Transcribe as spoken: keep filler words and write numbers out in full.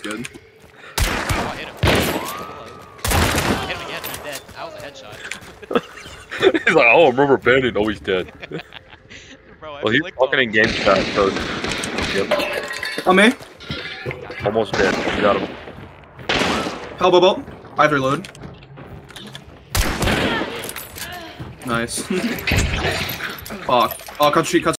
good. Oh, I hit him. I hit him again, he's dead. That was a headshot. He's like, oh, I'm rubber banding. Oh, he's dead. Bro, I Well, he's talking in game chat, so. Yep. On me. Almost dead. You got him. Elbow bolt. I have to reload. Nice. Fuck. Oh, cut sheet, cut